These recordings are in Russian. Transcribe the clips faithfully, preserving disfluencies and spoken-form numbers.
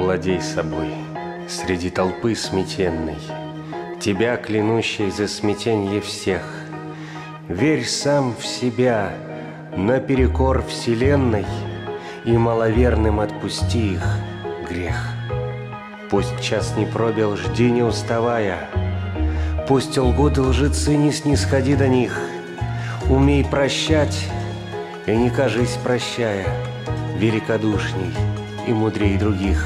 владей собой среди толпы сметенной, тебя, клянущей за смятенье всех. Верь сам в себя наперекор вселенной, и маловерным отпусти их грех. Пусть час не пробил, жди не уставая, пусть лгут лжецы, не снисходи до них. Умей прощать, и не кажись, прощая, великодушней и мудрей других.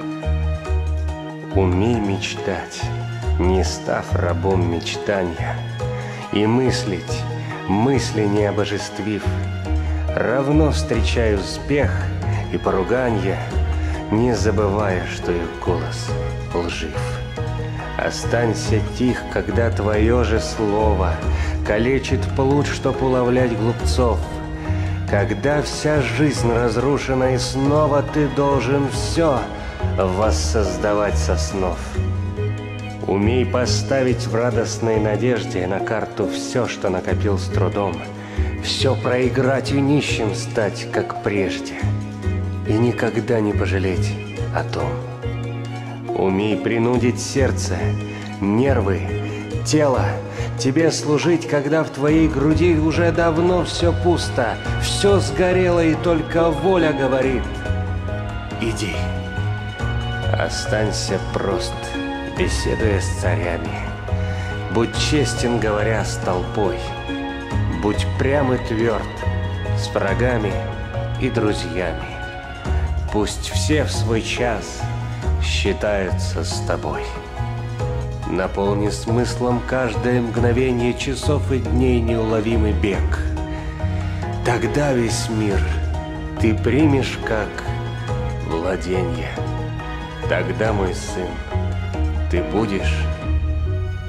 Умей мечтать, не став рабом мечтания, и мыслить, мысли не обожествив. Равно встречай успех и поруганья, не забывая, что их голос лжив. Останься тих, когда твое же слово калечит плут, чтоб уловлять глупцов. Когда вся жизнь разрушена, и снова ты должен все воссоздавать со снов. Умей поставить в радостной надежде на карту все, что накопил с трудом, все проиграть и нищим стать, как прежде, и никогда не пожалеть о том. Умей принудить сердце, нервы, тело тебе служить, когда в твоей груди уже давно все пусто, все сгорело, и только воля говорит: иди. Останься прост, беседуя с царями, будь честен, говоря с толпой, будь прям и тверд с врагами и друзьями. Пусть все в свой час считаются с тобой. Наполни смыслом каждое мгновение часов и дней неуловимый бег. Тогда весь мир ты примешь как владенье. Тогда, мой сын, ты будешь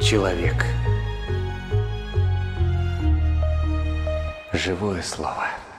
человек. Живое слово.